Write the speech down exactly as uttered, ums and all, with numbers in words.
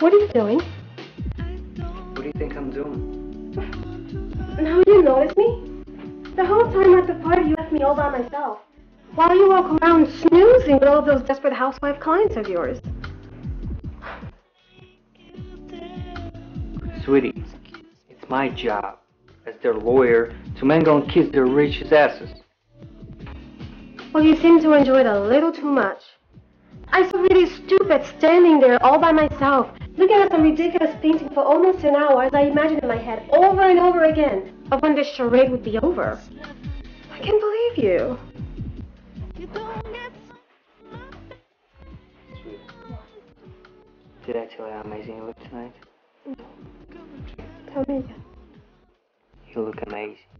What are you doing? What do you think I'm doing? Now you notice me? The whole time at the party you left me all by myself. While you walk around snoozing with all those desperate housewife clients of yours. Sweetie, it's my job as their lawyer to mangle and kiss their rich asses. Well, you seem to enjoy it a little too much. I feel really stupid standing there all by myself, looking at some ridiculous painting for almost an hour as I imagined in my head over and over again of when this charade would be over. I can't believe you. Sweetie, did I tell you how amazing you look tonight? Tell me again. You look amazing.